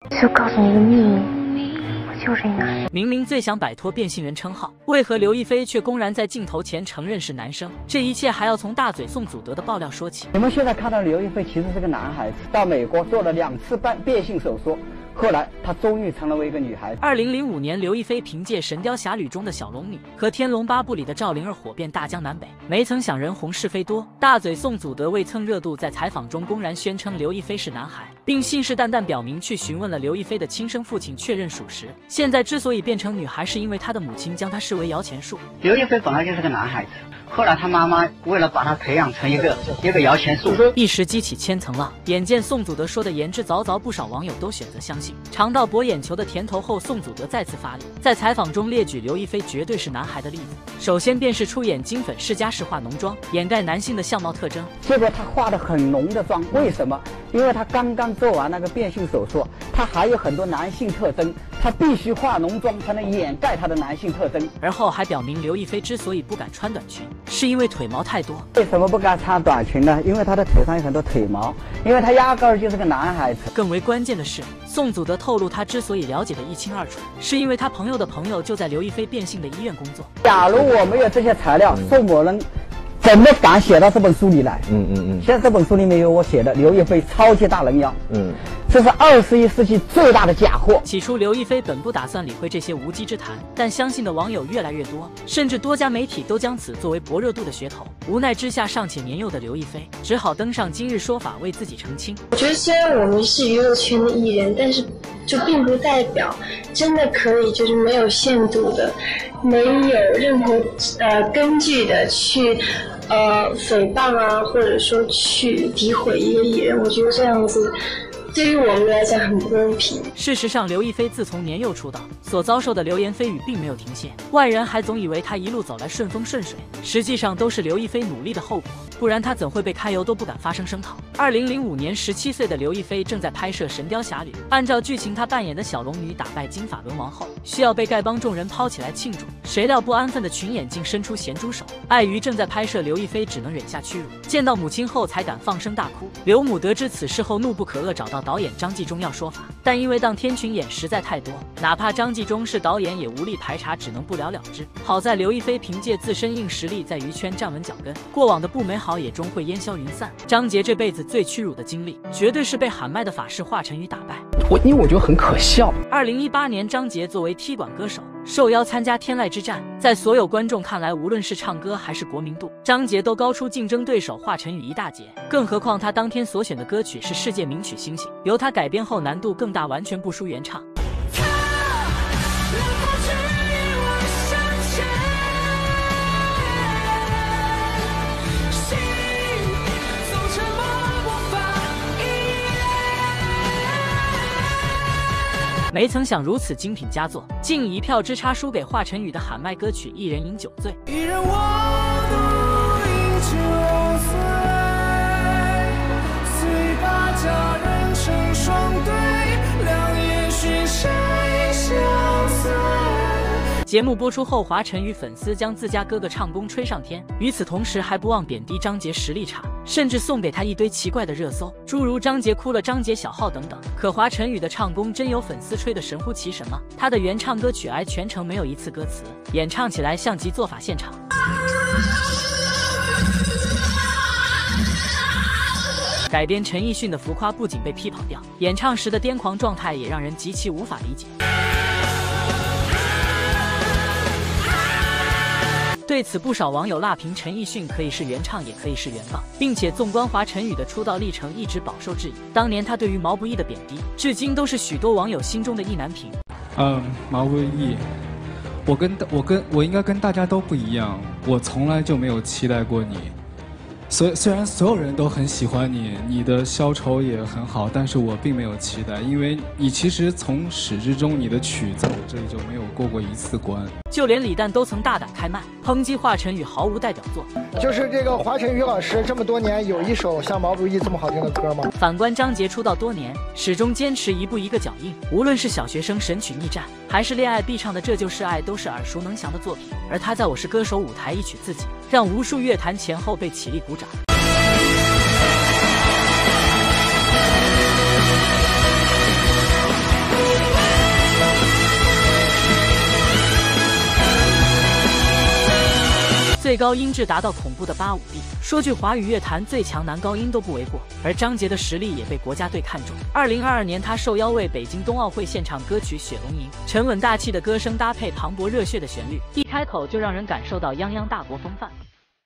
就告诉你一个秘密，我就是一男人。 明明最想摆脱变性人称号，为何刘亦菲却公然在镜头前承认是男生？这一切还要从大嘴宋祖德的爆料说起。 你们现在看到刘亦菲其实是个男孩子，到美国做了2次变性手术。后来，她终于成了一个女孩子。 2005年，刘亦菲凭借《神雕侠侣》中的小龙女和《天龙八部》里的赵灵儿火遍大江南北。没曾想人红是非多，大嘴宋祖德为蹭热度，在采访中公然宣称刘亦菲是男孩，并信誓旦旦表明去询问了刘亦菲的亲生父亲，确认属实。现在之所以变成女孩，是因为她的母亲将她视为摇钱树。 刘亦菲本来就是个男孩子。后来他妈妈为了把他培养成一个摇钱树， 一时激起千层浪。眼见宋祖德说的言之凿凿，不少网友都选择相信。尝到博眼球的甜头后，宋祖德再次发力，在采访中列举刘亦菲绝对是男孩的例子。首先便是出演金粉世家式化浓妆，掩盖男性的相貌特征。 结果他化得很浓的妆，为什么？因为他刚刚做完那个变性手术，他还有很多男性特征，他必须化浓妆才能掩盖他的男性特征。 而后还表明刘亦菲之所以不敢穿短裙，是因为腿毛太多。 为什么不敢穿短裙呢？因为他的腿上有很多腿毛，因为他压根儿就是个男孩子。 更为关键的是，宋祖德透露，他之所以了解的一清二楚，是因为他朋友的朋友就在刘亦菲变性的医院工作。 假如我没有这些材料，宋某人怎么敢写到这本书里来？现在这本书里面有我写的刘亦菲超级大人妖。这是21世纪最大的假货。 起初，刘亦菲本不打算理会这些无稽之谈，但相信的网友越来越多，甚至多家媒体都将此作为博热度的噱头。无奈之下，尚且年幼的刘亦菲只好登上《今日说法》为自己澄清。 我觉得虽然我们是娱乐圈的艺人，但是就并不代表真的可以就是没有限度的、没有任何根据的去诽谤啊，或者说去诋毁一个艺人。我觉得这样子对于我们来讲很不公平。 事实上，刘亦菲自从年幼出道，所遭受的流言蜚语并没有停歇，外人还总以为她一路走来顺风顺水，实际上都是刘亦菲努力的后果，不然她怎会被揩油都不敢发声声讨。2005年，17岁的刘亦菲正在拍摄《神雕侠侣》，按照剧情，她扮演的小龙女打败金发伦王后，需要被丐帮众人抛起来庆祝，谁料不安分的群演竟伸出咸猪手，碍于正在拍摄，刘亦菲只能忍下屈辱，见到母亲后才敢放声大哭。刘母得知此事后怒不可遏，找到导演张纪中要说法，但因为当天群演实在太多，哪怕张纪中是导演也无力排查，只能不了了之。好在刘亦菲凭借自身硬实力在娱圈站稳脚跟，过往的不美好也终会烟消云散。张杰这辈子最屈辱的经历，绝对是被喊麦的法师华晨宇打败。 因为我觉得很可笑。 2018年，张杰作为踢馆歌手受邀参加天籁之战，在所有观众看来，无论是唱歌还是国民度，张杰都高出竞争对手华晨宇一大截。更何况他当天所选的歌曲是世界名曲《星星》，由他改编后难度更大，完全不输原唱。没曾想如此精品佳作，竟以1票之差输给华晨宇的喊麦歌曲《一人饮酒醉》。 一人我独饮酒醉，虽把佳人成双对，两眼寻谁相随。 节目播出后，华晨宇粉丝将自家哥哥唱功吹上天，与此同时还不忘贬低张杰实力差，甚至送给他一堆奇怪的热搜，诸如张杰哭了、张杰小号等等。可华晨宇的唱功真有粉丝吹得神乎其神吗？他的原唱歌曲《爱》全程没有一次歌词，演唱起来像极做法现场。改编陈奕迅的《浮夸》不仅被批跑调，演唱时的癫狂状态也让人极其无法理解。对此，不少网友辣评陈奕迅可以是原唱，也可以是原告，并且纵观华晨宇的出道历程，一直饱受质疑。当年他对于毛不易的贬低，至今都是许多网友心中的意难平。 毛不易，我应该跟大家都不一样，我从来就没有期待过你。虽然所有人都很喜欢你，你的消愁也很好，但是我并没有期待，因为你其实从始至终你的曲在我这里就没有过一次关。 就连李诞都曾大胆开麦抨击华晨宇毫无代表作。 就是这个华晨宇老师这么多年有一首像毛不易这么好听的歌吗？ 反观张杰出道多年，始终坚持一步一个脚印，无论是小学生神曲逆战，还是恋爱必唱的这就是爱，都是耳熟能详的作品。而他在我是歌手舞台一曲自己，让无数乐坛前后被起立鼓掌。 最高音质达到恐怖的85D，说句华语乐坛最强男高音都不为过。而张杰的实力也被国家队看中。2022年，他受邀为北京冬奥会献唱歌曲《雪龙吟》，沉稳大气的歌声搭配磅礴热血的旋律，一开口就让人感受到泱泱大国风范。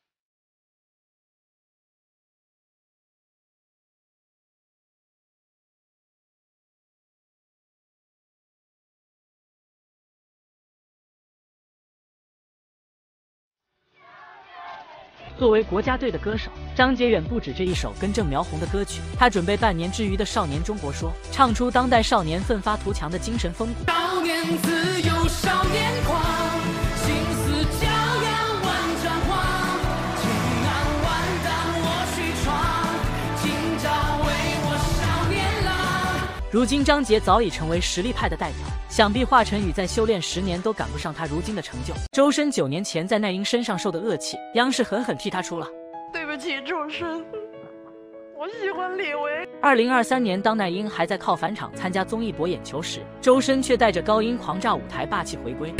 作为国家队的歌手，张杰远不止这一首根正苗红的歌曲，他准备半年之余的《少年中国说》，唱出当代少年奋发图强的精神风骨。 少年自由少年狂，心思骄阳万丈光，情难万挡我去闯，今朝为我少年郎。 如今张杰早已成为实力派的代表，想必华晨宇再修炼10年都赶不上他如今的成就。周深9年前在那英身上受的恶气，央视狠狠替他出了。 对不起，周深，我喜欢李维。 2023年，当那英还在靠返场参加综艺博眼球时，周深却带着高音狂炸舞台，霸气回归。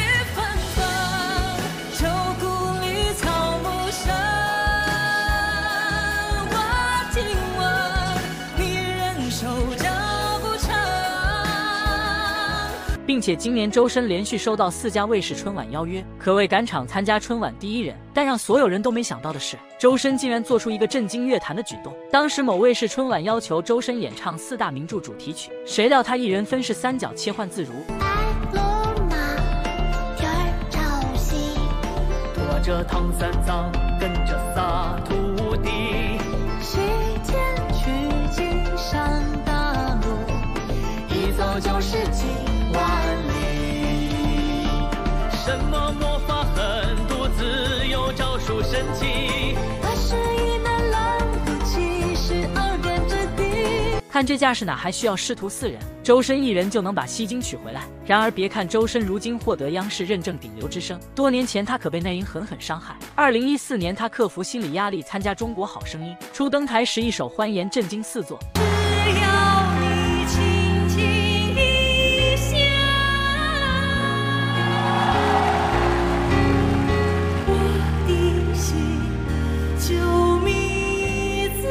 并且今年周深连续收到4家卫视春晚邀约，可谓赶场参加春晚第一人。但让所有人都没想到的是，周深竟然做出一个震惊乐坛的举动。当时某卫视春晚要求周深演唱4大名著主题曲，谁料他一人分饰3角，切换自如。 拖着唐三藏，跟着撒土地， 西天取经上大路，一走就是几万里。 什么魔法狠毒自有招数神奇 81难拦路72变之地。 看这架势，哪还需要师徒4人？周深一人就能把西京取回来。然而别看周深如今获得央视认证顶流之声，多年前他可被那英狠狠伤害。2014年，他克服心理压力参加《中国好声音》，初登台时一首《欢颜》震惊4座。 只要你轻轻一笑，我的心就迷醉。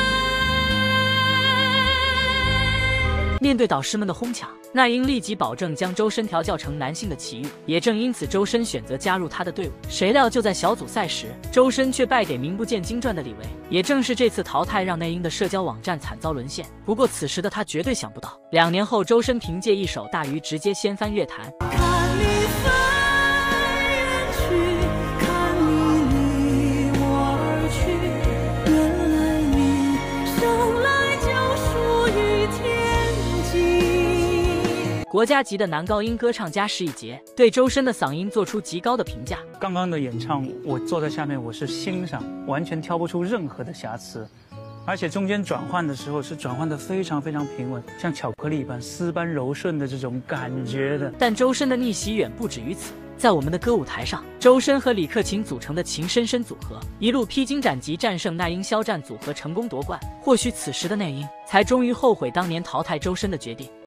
面对导师们的哄抢，那英立即保证将周深调教成男性的奇遇。也正因此，周深选择加入他的队伍。谁料就在小组赛时，周深却败给名不见经传的李维。也正是这次淘汰，让那英的社交网站惨遭沦陷。不过此时的他绝对想不到，2年后周深凭借一首《大鱼》直接掀翻乐坛。 看你飞远去，看你离我而去，原来你生来就属于天际。 国家级的男高音歌唱家施以杰对周深的嗓音做出极高的评价。 刚刚的演唱，我坐在下面，我是欣赏，完全挑不出任何的瑕疵，而且中间转换的时候是转换的非常非常平稳，像巧克力一般丝般柔顺的这种感觉的。 但周深的逆袭远不止于此。在我们的歌舞台上，周深和李克勤组成的情深深组合，一路披荆斩棘，战胜那英肖战组合，成功夺冠。或许此时的那英才终于后悔当年淘汰周深的决定。